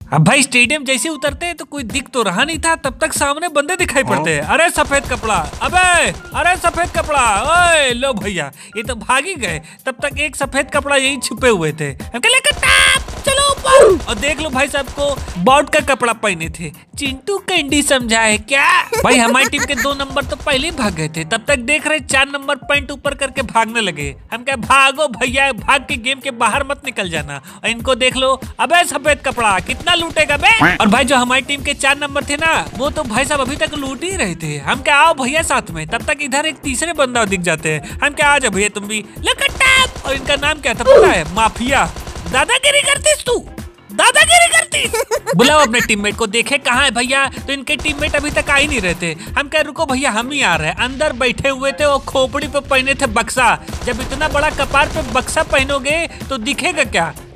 अब भाई स्टेडियम जैसे उतरते हैं तो कोई दिख तो रहा नहीं था, तब तक सामने बंदे दिखाई पड़ते हैं। अरे सफेद कपड़ा, अबे अरे सफेद कपड़ा, ओए लो भैया, ये तो भाग ही गए। तब तक एक सफेद कपड़ा यही छुपे हुए थे। चलो ऊपर। और देख लो भाई साहब को बॉट का कपड़ा पहने थे। चिंटू कैंडी समझा है क्या? भाई हमारी टीम के 2 नंबर तो पहले ही भाग गए थे, तब तक देख रहे 4 नंबर पैंट ऊपर करके भागने लगे। हम क्या भागो भैया, भाग के गेम के बाहर मत निकल जाना। और इनको देख लो, अबे सफेद कपड़ा कितना लूटेगा बे। और भाई जो हमारी टीम के 4 नंबर थे ना, वो तो भाई साहब अभी तक लूट ही रहे थे। हम क्या आओ भैया साथ में, तब तक इधर एक तीसरे बंदा दिख जाते हैं। हम क्या आ जाओ भैया तुम भी। और इनका नाम क्या था पता है? माफिया। दादागिरी करतीस तू, दादागिरी करती। बुलाओ अपने टीममेट को, देखे कहाँ है भैया। तो इनके टीममेट अभी तक आ ही नहीं रहे थे। हम कह रुको भैया, हम ही आ रहे हैं। अंदर बैठे हुए थे और खोपड़ी पे पहने थे बक्सा। जब इतना बड़ा कपार पे बक्सा पहनोगे तो दिखेगा क्या?